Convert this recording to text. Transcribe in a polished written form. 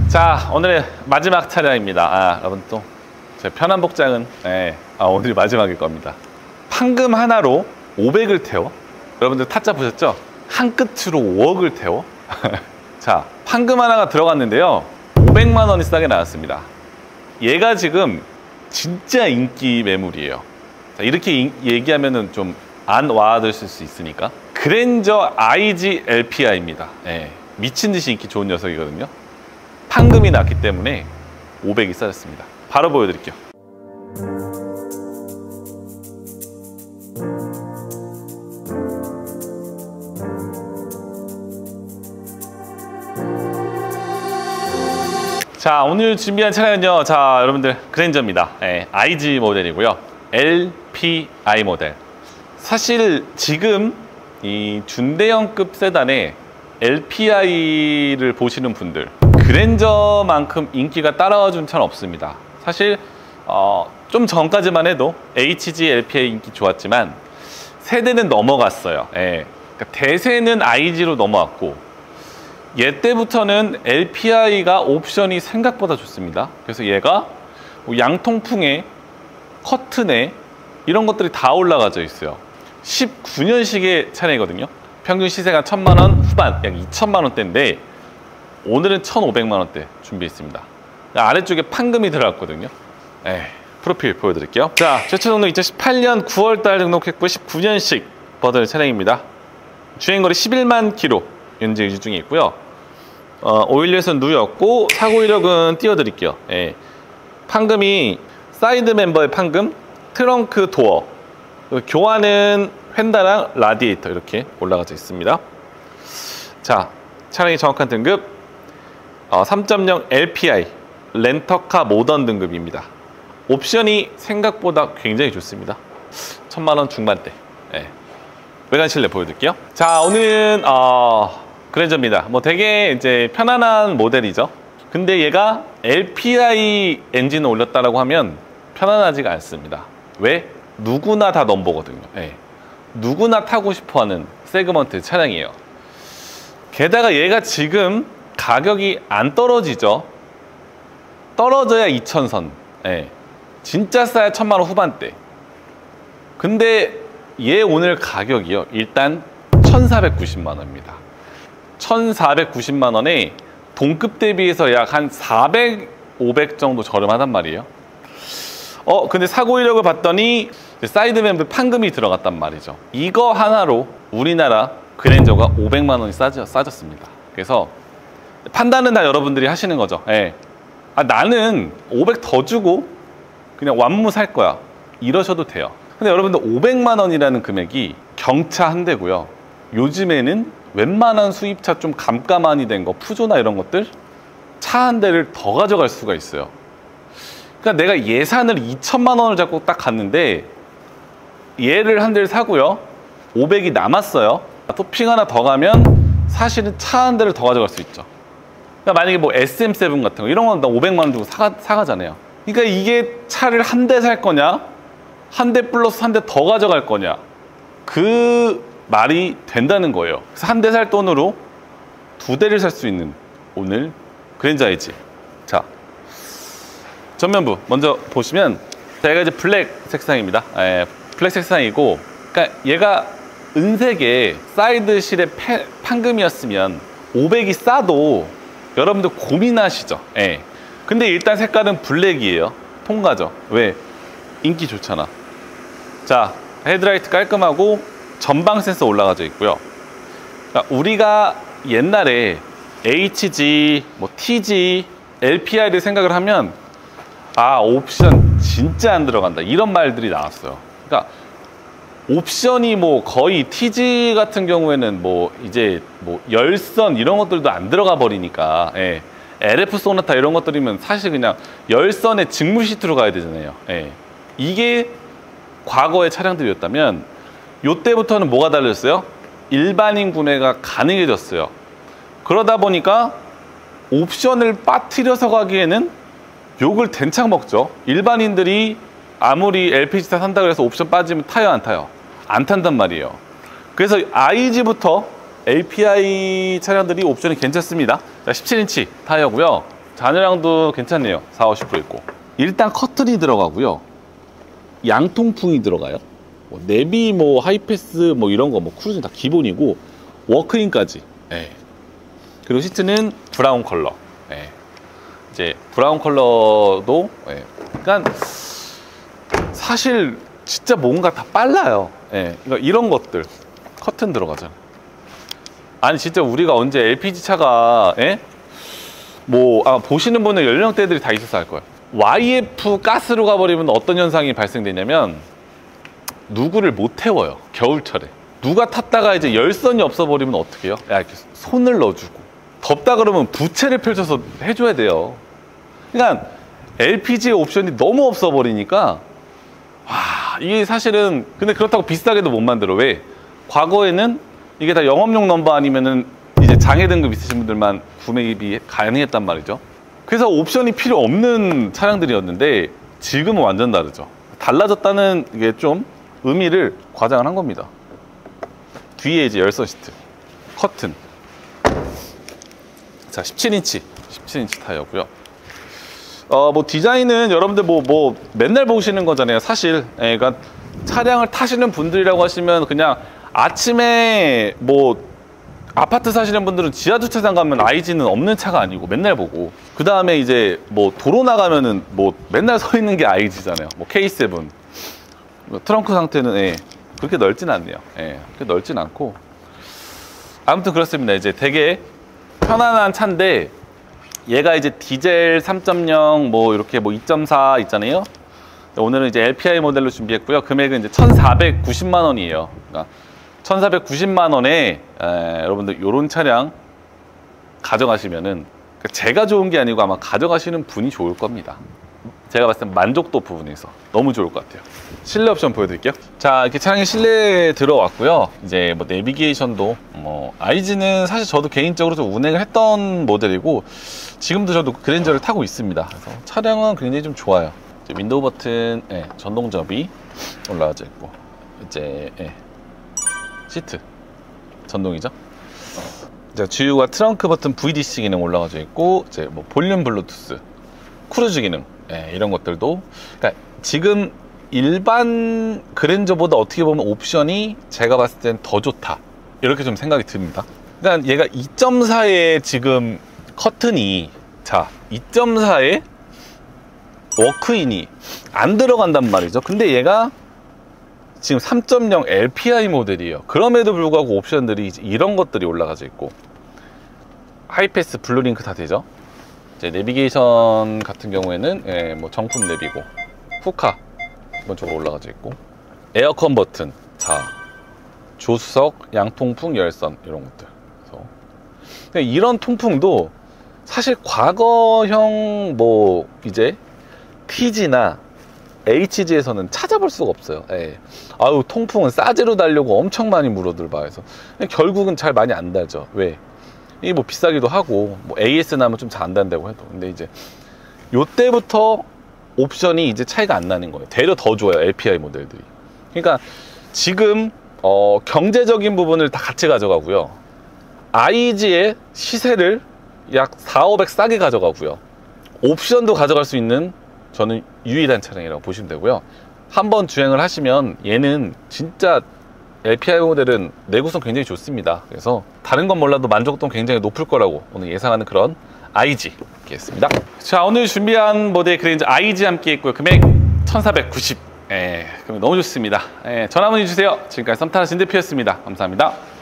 자, 오늘의 마지막 차량입니다. 여러분 또 제 편한 복장은 오늘이 마지막일 겁니다. 판금 하나로 500을 태워. 여러분들 타짜 보셨죠? 한 끝으로 5억을 태워. 자, 판금 하나가 들어갔는데요, 500만 원이 싸게 나왔습니다. 얘가 지금 진짜 인기 매물이에요. 자, 이렇게 얘기하면은 좀 안 와닿으실 수 있으니까, 그랜저 IG LPI입니다. 미친듯이 인기 좋은 녀석이거든요. 판금이 났기 때문에 500이 싸졌습니다. 바로 보여드릴게요. 자, 오늘 준비한 차량은요, 자, 여러분들 그랜저입니다. IG 모델이고요. LPI 모델. 사실 지금 이 준대형급 세단에 LPI를 보시는 분들, 그랜저만큼 인기가 따라와 준 차는 없습니다. 사실 좀 전까지만 해도 HG LPI 인기 좋았지만 세대는 넘어갔어요. 그러니까 대세는 IG로 넘어왔고, 얘 때부터는 LPI가 옵션이 생각보다 좋습니다. 그래서 얘가 양통풍에 커튼에 이런 것들이 다 올라가져 있어요. 19년식의 차량이거든요. 평균 시세가 1000만 원 후반, 약 2000만 원대인데 오늘은 1500만 원대 준비했습니다. 아래쪽에 판금이 들어갔거든요. 프로필 보여드릴게요. 자, 최초 등록 2018년 9월달 등록했고 19년식 버전 차량입니다. 주행거리 11만 킬로 현재 유지 중에 있고요. 오일렛은 누였고 사고 이력은 띄워드릴게요. 판금이 사이드 멤버의 판금, 트렁크 도어, 교환은 휀다랑 라디에이터 이렇게 올라가져 있습니다. 자, 차량의 정확한 등급 3.0 LPI 렌터카 모던 등급입니다. 옵션이 생각보다 굉장히 좋습니다. 1000만 원 중반대. 외관 실내 보여드릴게요. 자, 오늘은 그랜저입니다. 뭐 되게 이제 편안한 모델이죠. 근데 얘가 LPI 엔진을 올렸다라고 하면 편안하지가 않습니다. 왜? 누구나 다 넘보거든요. 누구나 타고 싶어하는 세그먼트 차량이에요. 게다가 얘가 지금 가격이 안 떨어지죠. 떨어져야 2000선. 진짜 싸야 1000만 원 후반대. 근데 얘 오늘 가격이요, 일단 1490만 원입니다. 1490만 원에 동급 대비해서 약 한 400, 500 정도 저렴하단 말이에요. 근데 사고 이력을 봤더니 사이드 멤버 판금이 들어갔단 말이죠. 이거 하나로 우리나라 그랜저가 500만 원이 싸졌습니다. 그래서 판단은 다 여러분들이 하시는 거죠. 나는 500 더 주고 그냥 완무 살 거야, 이러셔도 돼요. 근데 여러분들 500만 원이라는 금액이 경차 한 대고요. 요즘에는 웬만한 수입차 좀 감가만이 된 거, 푸조나 이런 것들 차 한 대를 더 가져갈 수가 있어요. 그러니까 내가 예산을 2천만 원을 잡고 딱 갔는데 얘를 한 대를 사고요, 500이 남았어요. 토핑 하나 더 가면 사실은 차 한 대를 더 가져갈 수 있죠. 그러니까 만약에 뭐 SM7 같은 거 이런 건 나 500만 원 주고 사가잖아요. 그러니까 이게 차를 한 대 살 거냐, 한 대 플러스 한 대 더 가져갈 거냐, 그 말이 된다는 거예요. 그래서 한 대 살 돈으로 두 대를 살 수 있는 오늘 그랜저 IG. 자, 전면부 먼저 보시면 얘가 이제 블랙 색상입니다. 블랙 색상이고, 그러니까 얘가 은색의 사이드 실의 판금이었으면 500이 싸도 여러분들 고민하시죠. 근데 일단 색깔은 블랙이에요. 통과죠. 왜? 인기 좋잖아. 자, 헤드라이트 깔끔하고 전방 센서 올라가져 있고요. 그러니까 우리가 옛날에 HG, 뭐 TG, LPI를 생각을 하면 옵션 진짜 안 들어간다, 이런 말들이 나왔어요. 그러니까 옵션이 뭐 거의 TG 같은 경우에는 뭐 이제 뭐 열선 이런 것들도 안 들어가 버리니까, LF 소나타 이런 것들이면 사실 그냥 열선에 직물 시트로 가야 되잖아요. 이게 과거의 차량들이었다면 요때부터는 뭐가 달렸어요? 일반인 구매가 가능해졌어요. 그러다 보니까 옵션을 빠뜨려서 가기에는 욕을 된창 먹죠. 일반인들이 아무리 LPG차 산다 그래서 옵션 빠지면 타요, 안 타요? 안 탄단 말이에요. 그래서 IG부터 LPI 차량들이 옵션이 괜찮습니다. 자, 17인치 타이어고요. 잔여량도 괜찮네요. 40-50% 있고. 일단 커튼이 들어가고요. 양통풍이 들어가요. 뭐 내비, 뭐 하이패스, 뭐 이런 거, 뭐 크루즈는 다 기본이고 워크인까지. 예. 그리고 시트는 브라운 컬러. 예. 이제 브라운 컬러도, 예. 그러니까 사실 진짜 뭔가 다 빨라요. 예. 그러니까 이런 것들 커튼 들어가잖아. 아니 진짜 우리가 언제 LPG 차가, 예? 뭐 보시는 분은 연령대들이 다 있어서 알 거예요. YF 가스로 가버리면 어떤 현상이 발생되냐면 누구를 못 태워요. 겨울철에 누가 탔다가 이제 열선이 없어버리면 어떻게 해요? 야, 이렇게 손을 넣어주고, 덥다 그러면 부채를 펼쳐서 해줘야 돼요. 그러니까 LPG의 옵션이 너무 없어버리니까 와, 이게 사실은 근데 그렇다고 비싸게도 못 만들어. 왜? 과거에는 이게 다 영업용 넘버 아니면은 이제 장애 등급 있으신 분들만 구매입이 가능했단 말이죠. 그래서 옵션이 필요 없는 차량들이었는데 지금은 완전 다르죠. 달라졌다는 게 좀 의미를 과장을 한 겁니다. 뒤에 이제 열선 시트, 커튼. 자, 17인치 타이어고요. 뭐 디자인은 여러분들 뭐 맨날 보시는 거잖아요. 사실, 그러니까 차량을 타시는 분들이라고 하시면 그냥 아침에 뭐 아파트 사시는 분들은 지하 주차장 가면 IG는 없는 차가 아니고 맨날 보고, 그 다음에 이제 뭐 도로 나가면은 뭐 맨날 서 있는 게 IG잖아요. 뭐 K7 뭐 트렁크 상태는, 예, 그렇게 넓진 않네요. 예, 그렇게 넓진 않고 아무튼 그렇습니다. 이제 되게 편안한 차인데 얘가 이제 디젤 3.0 뭐 이렇게 뭐 2.4 있잖아요. 오늘은 이제 LPI 모델로 준비했고요. 금액은 이제 1,490만 원이에요. 그러니까 1,490만 원에 여러분들 요런 차량 가져가시면은, 제가 좋은 게 아니고 아마 가져가시는 분이 좋을 겁니다. 제가 봤을 땐 만족도 부분에서 너무 좋을 것 같아요. 실내 옵션 보여드릴게요. 자, 이렇게 차량이 실내에 들어왔고요. 이제 뭐 내비게이션도 뭐 IG는 사실 저도 개인적으로 좀 운행을 했던 모델이고 지금도 저도 그랜저를 타고 있습니다. 그래서 차량은 굉장히 좀 좋아요. 이제 윈도우 버튼, 예, 전동 접이 올라와져 있고, 이제, 예, 시트 전동이죠. 이제 주유와 트렁크 버튼 VDC 기능 올라가져 있고, 이제 뭐 볼륨 블루투스, 크루즈 기능, 예, 이런 것들도. 그러니까 지금 일반 그랜저보다 어떻게 보면 옵션이 제가 봤을 땐 더 좋다, 이렇게 좀 생각이 듭니다. 그러니까 얘가 2.4에 지금 커튼이, 자, 2.4에 워크인이 안 들어간단 말이죠. 근데 얘가 지금 3.0 LPI 모델이에요. 그럼에도 불구하고 옵션들이 이런 것들이 올라가져 있고, 하이패스, 블루링크 다 되죠. 이제 내비게이션 같은 경우에는, 예, 뭐 정품 내비고, 후카 기본적으로 올라가져 있고, 에어컨 버튼, 자, 조수석, 양통풍, 열선, 이런 것들. 그래서 이런 통풍도 사실 과거형 뭐 이제 TG나 HG에서는 찾아볼 수가 없어요. 예. 아유, 통풍은 싸제로 달려고 엄청 많이 물어들 봐. 해서 결국은 잘 많이 안 달죠. 왜? 이게 뭐 비싸기도 하고, 뭐 AS 나면 좀 잘 안 단다고 해도. 근데 이제 요때부터 옵션이 이제 차이가 안 나는 거예요. 되려 더 좋아요, LPI 모델들이. 그러니까 지금 경제적인 부분을 다 같이 가져가고요. IG의 시세를 약 400-500 싸게 가져가고요. 옵션도 가져갈 수 있는, 저는 유일한 차량이라고 보시면 되고요. 한번 주행을 하시면 얘는 진짜 LPI 모델은 내구성 굉장히 좋습니다. 그래서 다른 건 몰라도 만족도는 굉장히 높을 거라고 오늘 예상하는 그런 IG 겠습니다. 자, 오늘 준비한 모델 그랜저 IG 함께 했고요. 금액 1,490. 금액 너무 좋습니다. 전화 문의 주세요. 지금까지 썸타는 진대표였습니다. 감사합니다.